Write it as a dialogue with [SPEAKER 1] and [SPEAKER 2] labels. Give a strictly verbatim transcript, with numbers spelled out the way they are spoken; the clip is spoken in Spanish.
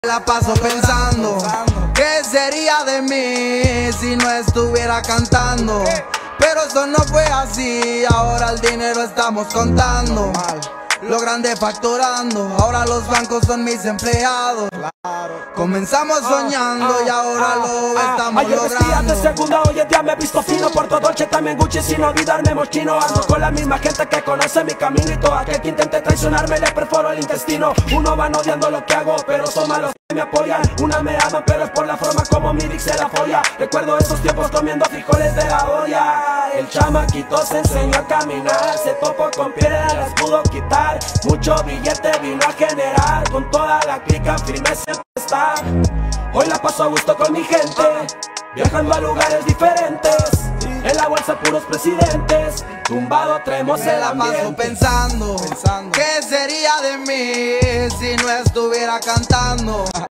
[SPEAKER 1] La paso pensando, ¿qué sería de mí si no estuviera cantando? Pero eso no fue así, ahora el dinero estamos contando, lo grande facturando, ahora los bancos son mis empleados. Comenzamos soñando y ahora lo estamos
[SPEAKER 2] Ayer
[SPEAKER 1] logrando.
[SPEAKER 2] vestía de segunda, hoy en día me he visto fino. Porto Dolce, también Gucci, sin olvidarme mochino. Ando con la misma gente que conoce mi camino, y todo aquel que intente traicionarme le perforo el intestino. Uno van odiando lo que hago, pero son malos que me apoyan. Una me ama, pero es por la forma como mi dick se la folla. Recuerdo esos tiempos comiendo frijoles de la olla. El chamaquito se enseñó a caminar, se topó con piedras, las pudo quitar. Mucho billete vino a generar, con toda la clica firme siempre está. Hoy la paso a gusto con mi gente, viajando a lugares diferentes. En la bolsa puros presidentes, tumbado traemos
[SPEAKER 1] Me
[SPEAKER 2] el
[SPEAKER 1] la paso
[SPEAKER 2] ambiente.
[SPEAKER 1] pensando, ¿qué sería de mí si no estuviera cantando?